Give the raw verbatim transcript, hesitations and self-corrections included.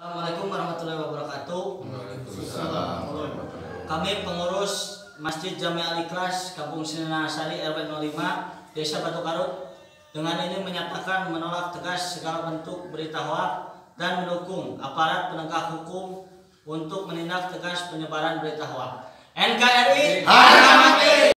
Assalamualaikum warahmatullahi wabarakatuh. Waalaikumsalam. Kami pengurus Masjid Jami Al-Ikhlas Kampung Sinanasari R W nol lima Desa Batu Karut dengan ini menyatakan menolak tegas segala bentuk berita hoaks dan mendukung aparat penegak hukum untuk menindak tegas penyebaran berita hoaks. N K R I harga mati.